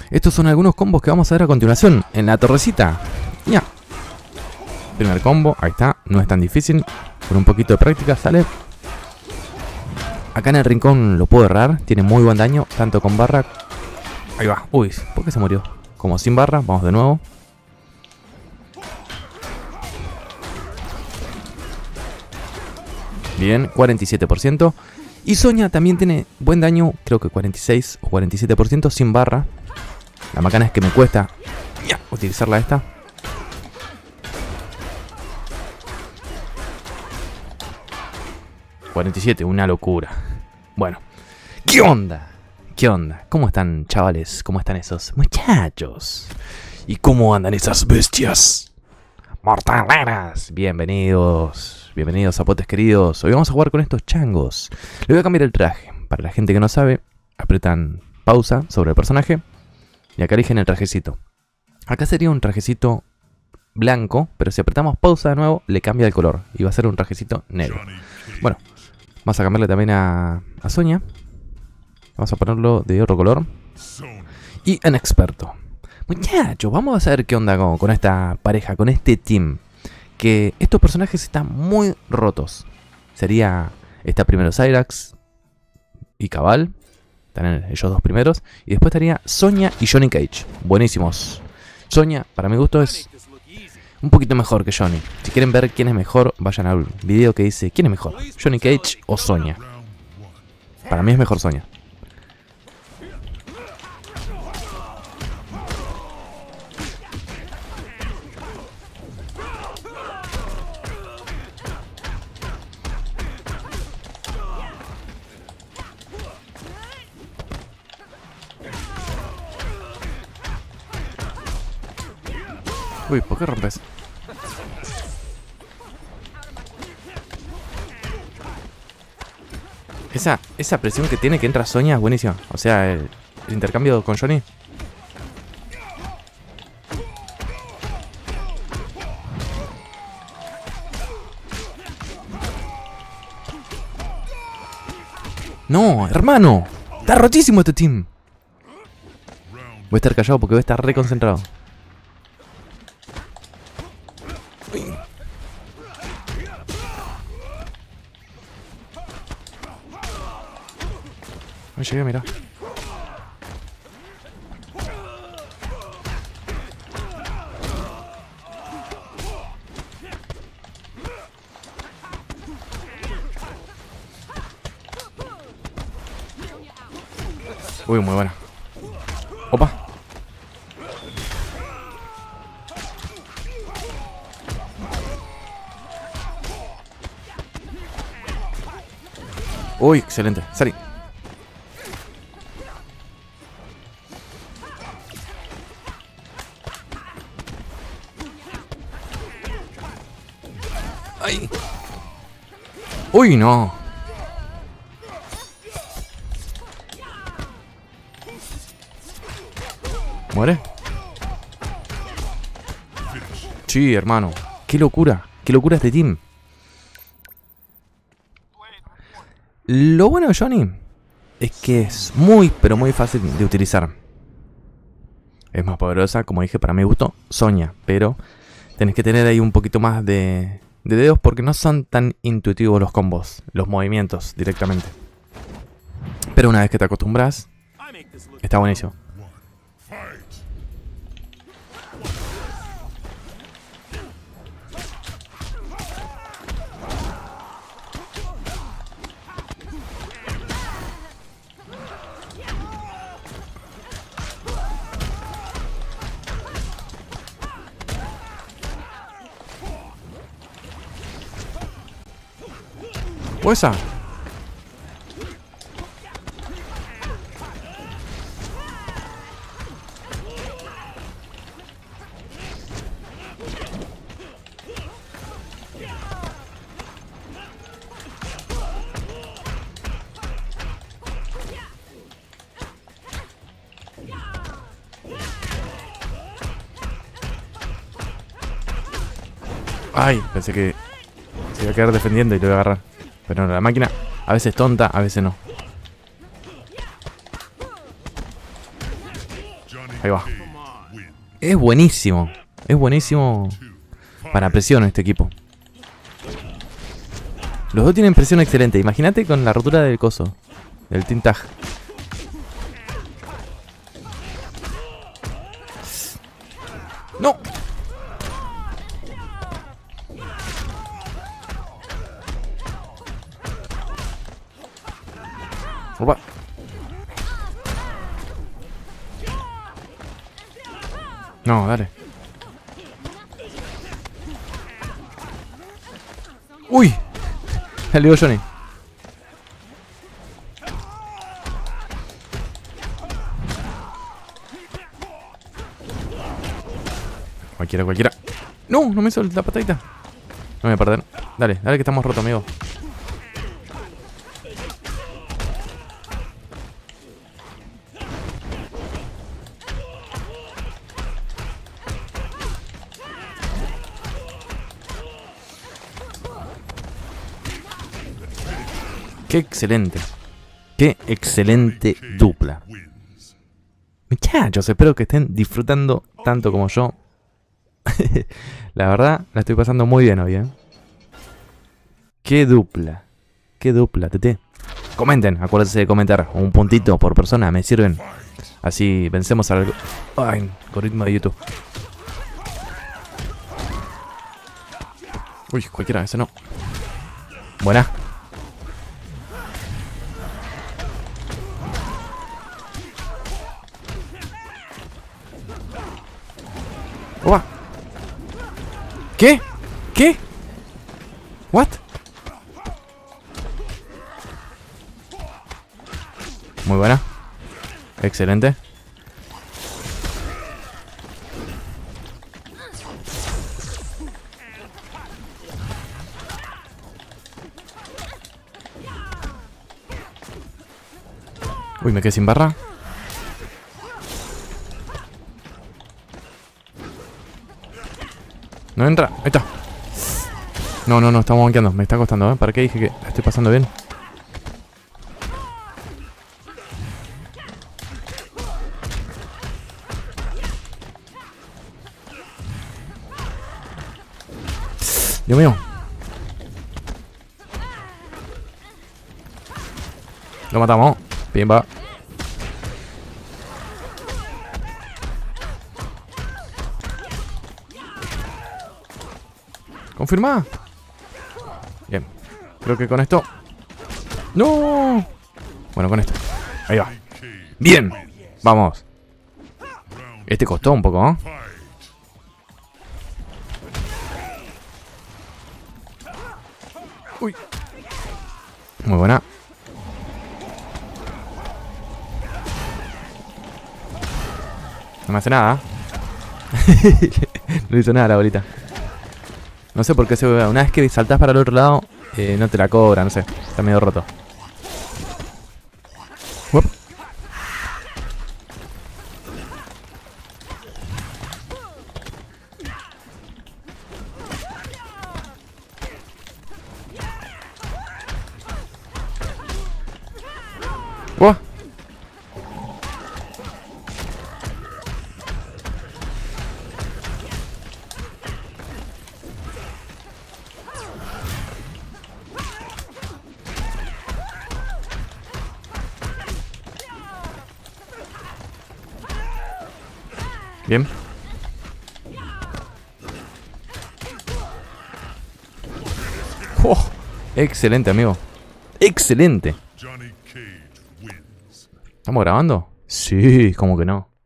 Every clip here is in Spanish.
Estos son algunos combos que vamos a ver a continuación en la torrecita. Ya. Primer combo, ahí está, no es tan difícil. Con un poquito de práctica sale. Acá en el rincón lo puedo errar, tiene muy buen daño, tanto con barra. Ahí va, uy, ¿por qué se murió? Como sin barra, vamos de nuevo. Bien, 47%. Y Sonia también tiene buen daño, creo que 46 o 47% sin barra. La macana es que me cuesta utilizarla esta. ...47, una locura. Bueno, ¿qué onda? ¿Qué onda? ¿Cómo están, chavales? ¿Cómo están esos muchachos? ¿Y cómo andan esas bestias mortaleras? Bienvenidos, bienvenidos zapotes queridos. Hoy vamos a jugar con estos changos. Le voy a cambiar el traje. Para la gente que no sabe, apretan pausa sobre el personaje y acá eligen el trajecito. Acá sería un trajecito blanco, pero si apretamos pausa de nuevo, le cambia el color y va a ser un trajecito negro. Bueno, vamos a cambiarle también a Sonia. Vamos a ponerlo de otro color. Y en experto. Muchachos, vamos a ver qué onda con esta pareja, con este team. Que estos personajes están muy rotos. Está primero Cyrax y Cabal. Están ellos dos primeros. Y después estaría Sonia y Johnny Cage. Buenísimos. Sonia, para mi gusto, es un poquito mejor que Johnny. Si quieren ver quién es mejor, vayan al video que dice ¿quién es mejor? ¿Johnny Cage o Sonia? Para mí es mejor Sonia. Uy, ¿por qué rompes? Esa presión que tiene que entra Sonia es buenísima. O sea, el intercambio con Johnny. No, hermano. Está rotísimo este team. Voy a estar callado porque voy a estar reconcentrado. No llegué, mira. Uy, muy buena. Opa. Uy, excelente. Salí. ¡Ay! ¡Uy, no! ¿Muere? Sí, hermano. ¡Qué locura! ¡Qué locura este team! Lo bueno de Johnny es que es muy, pero muy fácil de utilizar. Es más poderosa, como dije, para mi gusto, Sonia. Pero tenés que tener ahí un poquito más de dedos porque no son tan intuitivos los combos, los movimientos directamente. Pero una vez que te acostumbras, está buenísimo. ¿O esa? Ay, pensé que se iba a quedar defendiendo y lo iba a agarrar. Pero no, la máquina a veces es tonta, a veces no. Ahí va. Es buenísimo. Es buenísimo para presión este equipo. Los dos tienen presión excelente. Imagínate con la rotura del coso. Del Team Tag. ¡No! Opa. No, dale. ¡Uy! Salió Johnny. Cualquiera. No, no me hizo la patadita. No me voy a perder. Dale que estamos rotos, amigo. Qué excelente. Qué excelente dupla. Muchachos, espero que estén disfrutando tanto como yo. La verdad, la estoy pasando muy bien hoy, ¿eh? Qué dupla. Qué dupla, TT. Comenten, acuérdense de comentar. Un puntito por persona, me sirven. Así vencemos al algoritmo de YouTube. Uy, cualquiera, eso no. Buena. ¡Opa! ¿Qué? ¿Qué? ¿What? Muy buena. Excelente. Uy, me quedé sin barra. No entra. Ahí está. No, estamos banqueando. Me está costando, ¿eh? ¿Para qué dije que la estoy pasando bien? Dios mío. Lo matamos. Pimba. Confirma. Bien. Creo que con esto. ¡No! Bueno, con esto. Ahí va. Bien. Vamos. Este costó un poco, ¿eh? Uy. Muy buena. No me hace nada. No hizo nada la bolita. No sé por qué se ve. Una vez que saltás para el otro lado, no te la cobra, no sé. Está medio roto. Uop. Uah. Bien. Oh, excelente, amigo. Excelente. ¿Estamos grabando? Sí, como que no.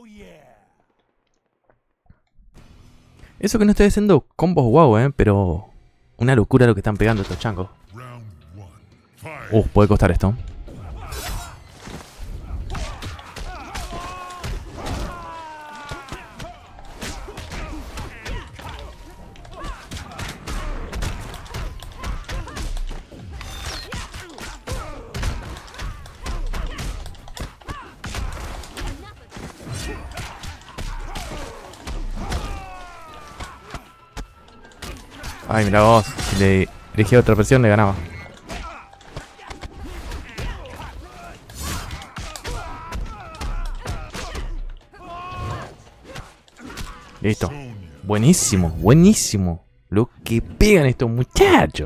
Eso que no estoy haciendo combos wow, pero una locura lo que están pegando estos changos. Puede costar esto. Ay, mira vos. Si le elegía otra presión, le ganaba. Listo. Buenísimo, buenísimo. Lo que pegan estos muchachos.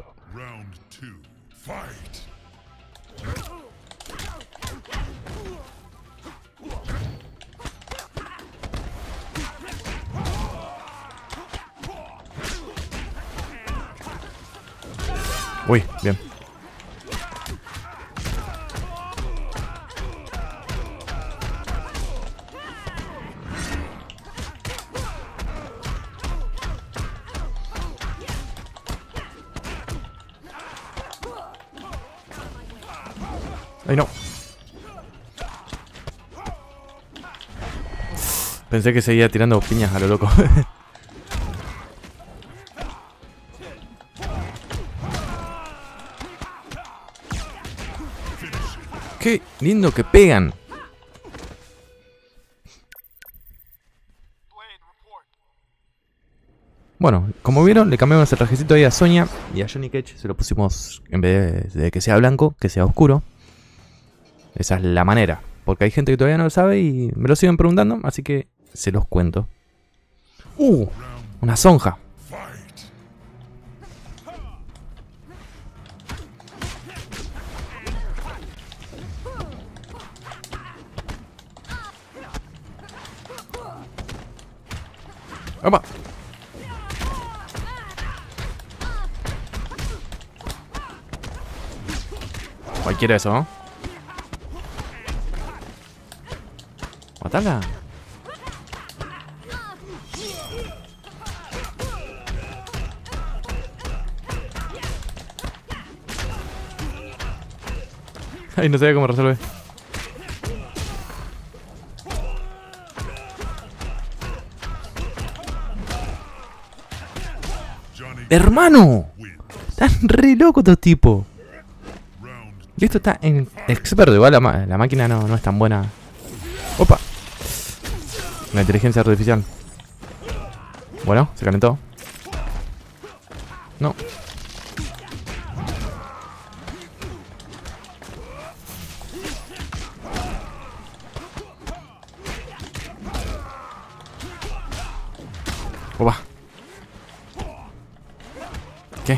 Uy, bien. Ay, no. Pensé que seguía tirando piñas a lo loco. Qué lindo que pegan. Bueno, como vieron, le cambiamos el trajecito ahí a Sonia y a Johnny Cage se lo pusimos, en vez de que sea blanco, que sea oscuro. Esa es la manera, porque hay gente que todavía no lo sabe y me lo siguen preguntando, así que se los cuento. Una zonja. ¡Opa! Cualquiera eso, ¿no? ¡Matala! Ay, no sabía cómo resolver. ¡Hermano! Están re locos estos tipos. Y esto está en experto. Igual la máquina no es tan buena. ¡Opa! La inteligencia artificial. Bueno, se calentó. No. Opa. ¿Qué?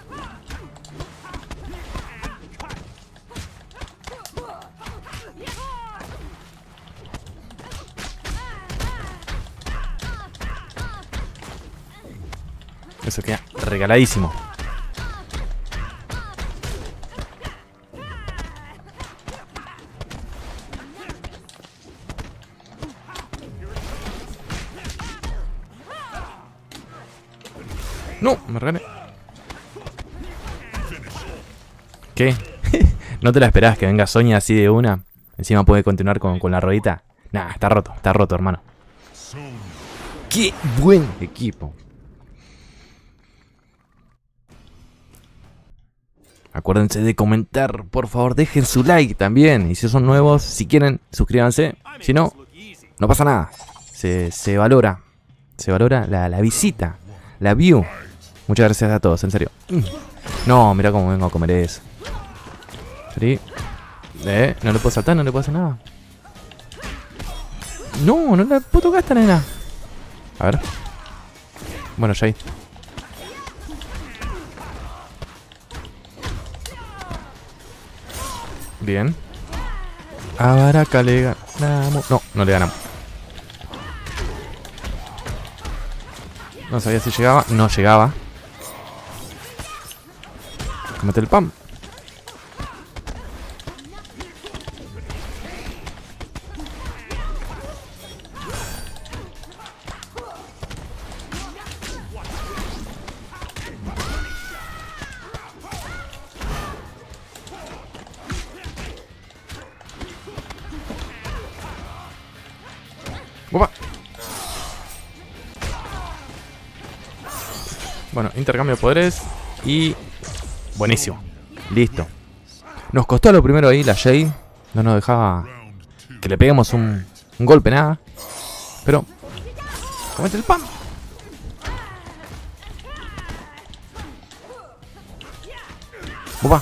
Eso queda regaladísimo. No, me regalé. ¿Qué? ¿No te la esperabas que venga Sonia así de una? Encima puede continuar con la ruedita. Nah, está roto, hermano. ¡Qué buen equipo! Acuérdense de comentar, por favor, dejen su like también. Y si son nuevos, si quieren, suscríbanse. Si no, no pasa nada. Se valora. Se valora la visita, la view. Muchas gracias a todos, en serio. No, mira cómo vengo a comer eso. ¿Sí? No le puedo saltar, no le puedo hacer nada. No, no le puedo tocar a esta nena. A ver. Bueno, ya ahí. Bien. A Baraka le ganamos. No, no le ganamos. No sabía si llegaba. No llegaba. Comete el pam. Opa. Bueno, intercambio de poderes. Y... buenísimo. Listo. Nos costó lo primero ahí la Jade. No nos dejaba que le peguemos un golpe, nada. Pero... comete el pam. Opa.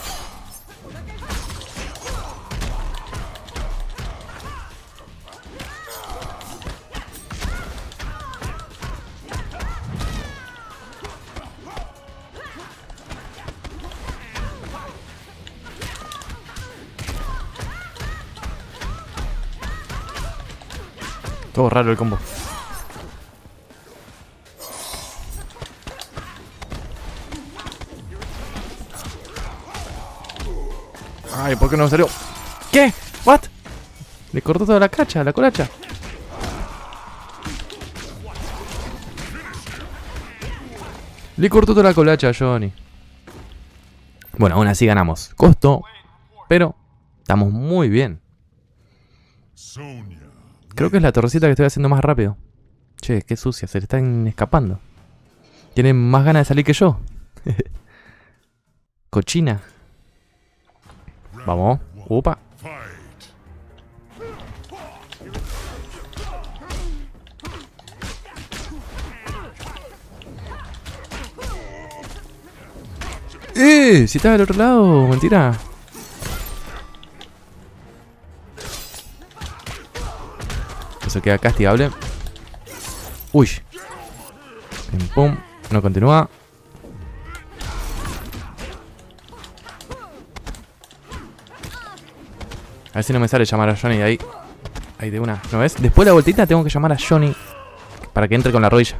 Todo raro el combo. Ay, ¿por qué no me salió? ¿Qué? ¿What? Le cortó toda la cacha, la colacha. Le cortó toda la colacha a Johnny. Bueno, aún así ganamos. Costó, pero estamos muy bien. Creo que es la torrecita que estoy haciendo más rápido. Che, qué sucia, se le están escapando. Tienen más ganas de salir que yo. Cochina. Vamos. Upa. Si estaba del otro lado, mentira. Eso queda castigable. Uy. Pim, pum. No continúa. A ver si no me sale llamar a Johnny de ahí. Ahí de una. ¿No ves? Después de la vueltita tengo que llamar a Johnny para que entre con la rodilla.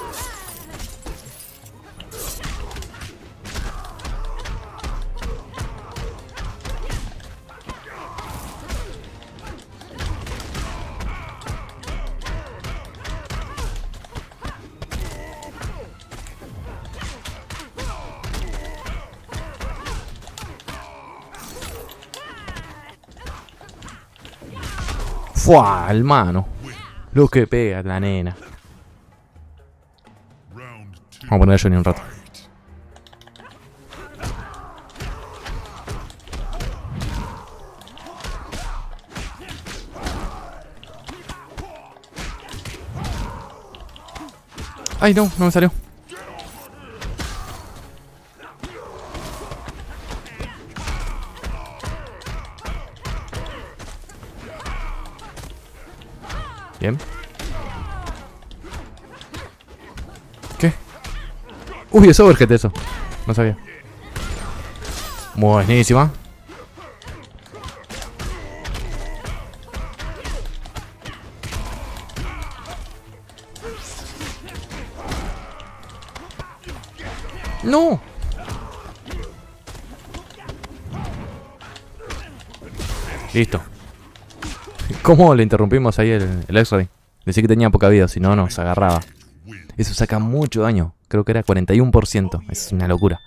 ¡Fua! El mano. Lo que pega la nena. Vamos a poner a Johnny un rato. Ay, no, no me salió. Bien. ¿Qué? Uy, es overhead eso. No sabía. Buenísima. ¡No! Listo. ¿Cómo le interrumpimos ahí el X-Ray? Decía que tenía poca vida, si no nos agarraba. Eso saca mucho daño. Creo que era 41%. Es una locura.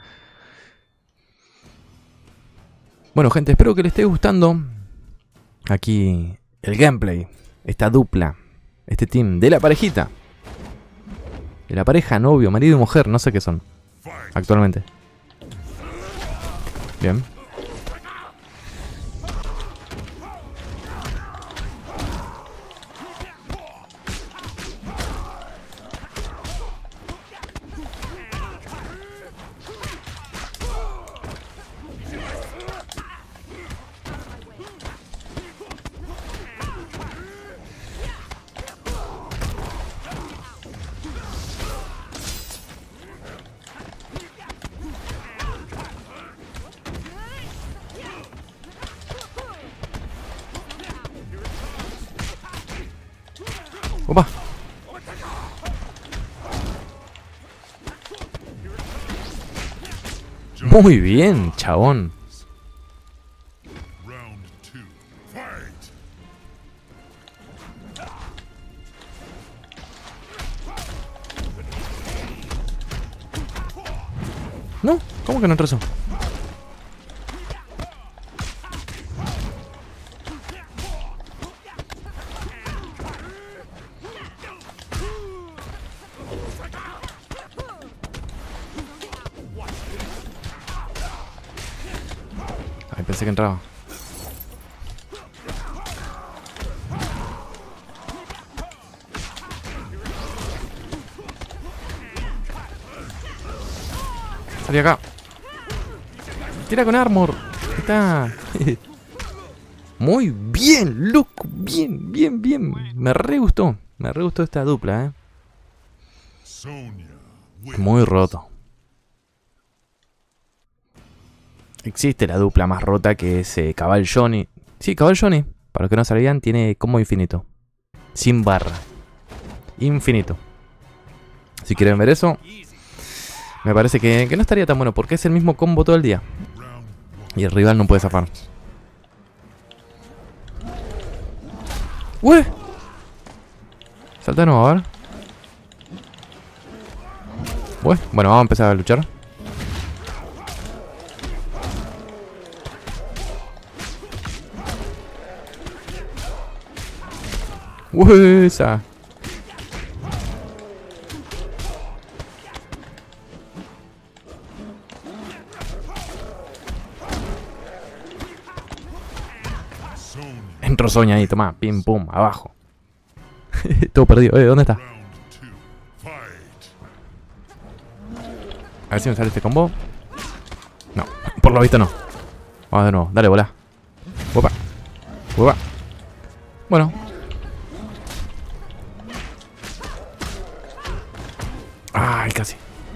Bueno, gente, espero que les esté gustando aquí el gameplay. Esta dupla. Este team de la parejita. De la pareja, novio, marido y mujer. No sé qué son actualmente. Bien. Opa. Muy bien, chabón. No, ¿cómo que no entró eso? Ay, pensé que entraba. Salí acá. Tira con armor. Ahí está. Muy bien, loco. Bien, bien, bien. Me re gustó. Me re gustó esta dupla, Muy roto. Existe la dupla más rota que es Cabal Johnny. Sí, Cabal Johnny. Para los que no sabían, tiene combo infinito. Sin barra. Infinito. Si quieren ver eso, me parece que no estaría tan bueno, porque es el mismo combo todo el día. Y el rival no puede zafar. ¡Ué! Salta de nuevo, a ver. Ué, bueno, vamos a empezar a luchar. ¡Ué! Esa. Entró Sonia ahí, toma, pim pum, abajo. Todo perdido, ¿dónde está? A ver si me sale este combo. No, por lo visto no. Vamos de nuevo, dale, bola. Uepa. Uepa. Bueno. Ay, casi.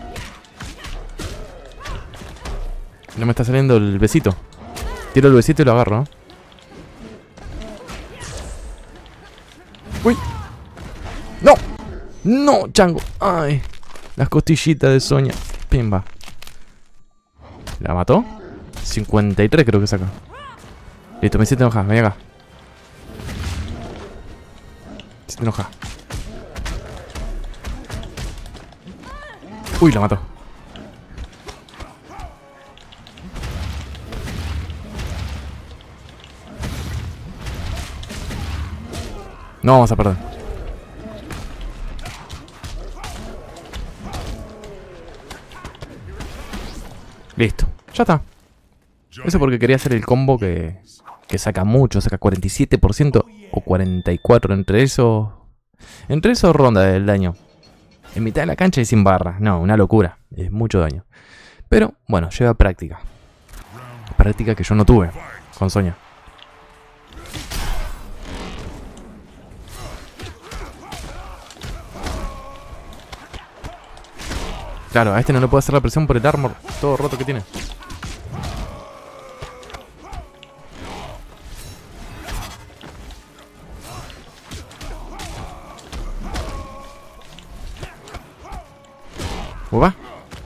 No me está saliendo el besito. Tiro el besito y lo agarro, ¿no? ¡Uy! ¡No! ¡No, chango! ¡Ay! Las costillitas de Sonia. Pimba. ¿La mató? 53 creo que saca. Listo, me hiciste enojar. Ven acá. Me hiciste enojar. Uy, la mató. No vamos a perder. Listo, ya está. Eso porque quería hacer el combo que saca mucho, saca 47% o 44%. Entre esos ronda del daño. En mitad de la cancha y sin barra. No, una locura. Es mucho daño. Pero bueno, lleva práctica. Práctica que yo no tuve con Sonia. Claro, a este no le puedo hacer la presión por el armor todo roto que tiene. Upa.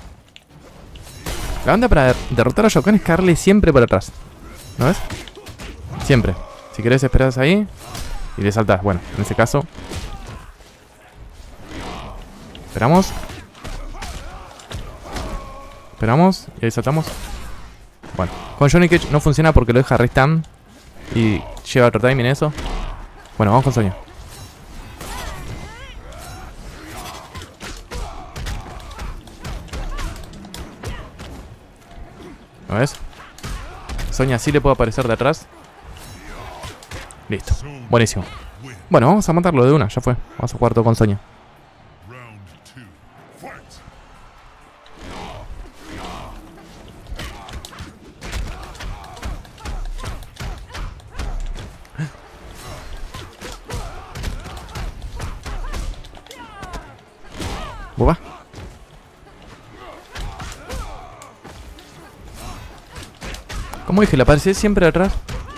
La onda para derrotar a Shao Kahn es caerle siempre para atrás. ¿No ves? Siempre. Si querés esperás ahí y le saltás. Bueno, en ese caso esperamos. Esperamos y ahí saltamos. Bueno, con Johnny Cage no funciona porque lo deja restun y lleva otro timing eso. Bueno, vamos con Sonia. ¿No ves? Sonia sí le puede aparecer de atrás. Listo, buenísimo. Bueno, vamos a matarlo de una, ya fue. Vamos a jugar todo con Sonia. ¿Boba? Como dije, le aparece siempre atrás.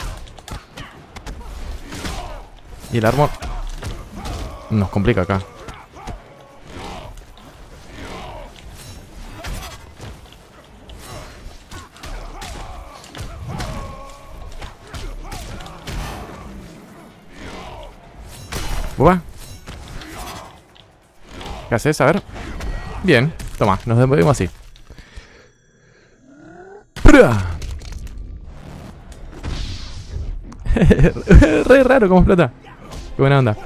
Y el armor nos complica acá. ¿Boba? ¿Qué haces? A ver. Bien, toma, nos devolvemos así. Re raro como explota. Qué buena onda.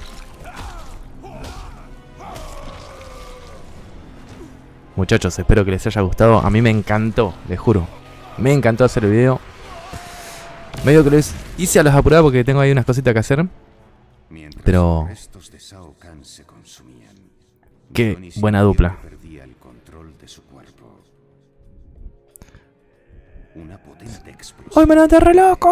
Muchachos, espero que les haya gustado. A mí me encantó, les juro. Me encantó hacer el video. Medio que lo hice a las apuradas porque tengo ahí unas cositas que hacer. Pero qué buena dupla. ¡Ay, me levanté re loco!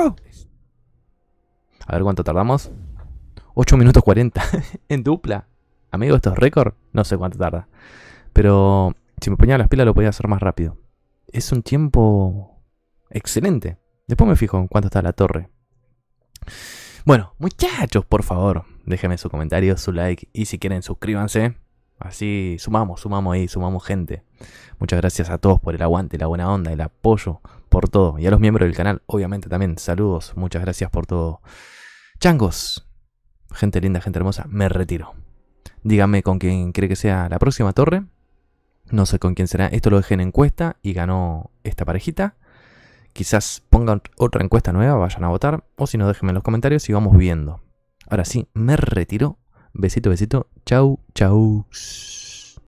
A ver cuánto tardamos. 8 minutos 40 en dupla. Amigo, esto es récord. No sé cuánto tarda. Pero si me ponía las pilas lo podía hacer más rápido. Es un tiempo excelente. Después me fijo en cuánto está la torre. Bueno, muchachos, por favor. déjenme su comentario, su like y si quieren suscríbanse. Así sumamos ahí, sumamos gente. Muchas gracias a todos por el aguante, la buena onda, el apoyo, por todo. Y a los miembros del canal, obviamente también, saludos. Muchas gracias por todo. Changos, gente linda, gente hermosa, me retiro. Díganme con quién cree que sea la próxima torre. No sé con quién será. Esto lo dejé en encuesta y ganó esta parejita. Quizás pongan otra encuesta nueva, vayan a votar. O si no, déjenme en los comentarios y vamos viendo. Ahora sí, me retiro. Besito, besito. Chau, chau.